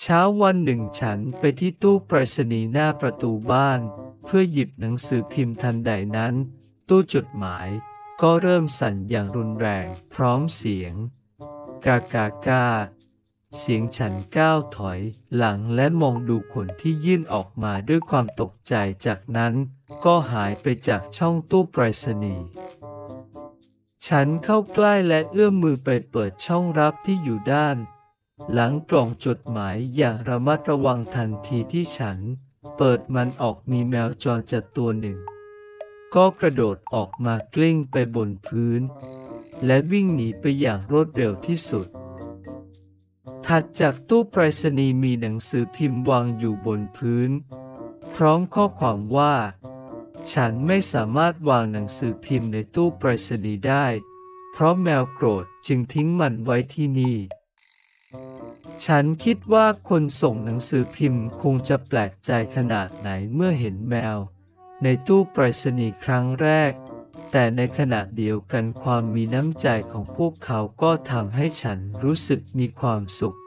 ช้าวันหนึ่งฉันไปที่ตู้ไปรษณีย์หน้าประตูบ้านเพื่อหยิบหนังสือพิมพ์ทันใดนั้นตู้จดหมายก็เริ่มสั่นอย่างรุนแรงพร้อมเสียงกากากาเสียงฉันก้าวถอยหลังและมองดูคนที่ยื่นออกมาด้วยความตกใจจากนั้นก็หายไปจากช่องตู้ไปรษณีย์ฉันเข้าใกล้และเอื้อมมือไปเปิดช่องรับที่อยู่ด้านหลังกล่องจดหมายอย่างระมัดระวังทันทีที่ฉันเปิดมันออกมีแมวจรจัดตัวหนึ่งก็กระโดดออกมากลิ้งไปบนพื้นและวิ่งหนีไปอย่างรวดเร็วที่สุดถัดจากตู้ไปรษณีย์มีหนังสือพิมพ์วางอยู่บนพื้นพร้อมข้อความว่าฉันไม่สามารถวางหนังสือพิมพ์ในตู้ไปรษณีย์ได้เพราะแมวโกรธจึงทิ้งมันไว้ที่นี่ฉันคิดว่าคนส่งหนังสือพิมพ์คงจะแปลกใจขนาดไหนเมื่อเห็นแมวในตู้ไปรษณีย์ครั้งแรกแต่ในขณะเดียวกันความมีน้ำใจของพวกเขาก็ทำให้ฉันรู้สึกมีความสุข